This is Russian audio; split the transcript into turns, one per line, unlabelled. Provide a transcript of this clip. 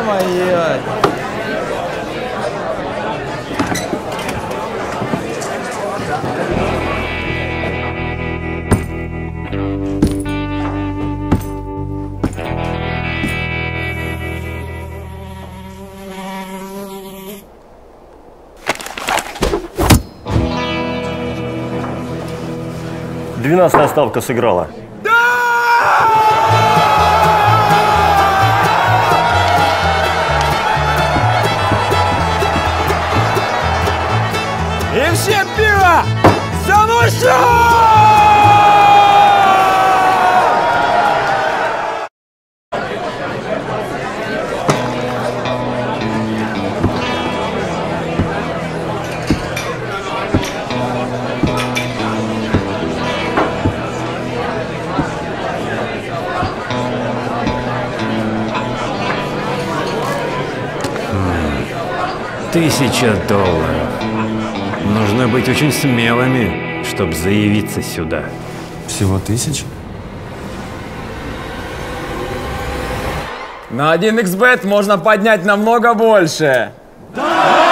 Ё-моё!
Двенадцатая ставка сыграла.
И все пиво за мужчину!
$1000. Нужно быть очень смелыми, чтобы заявиться сюда.
Всего 1000?
На 1xbet можно поднять намного больше. Да!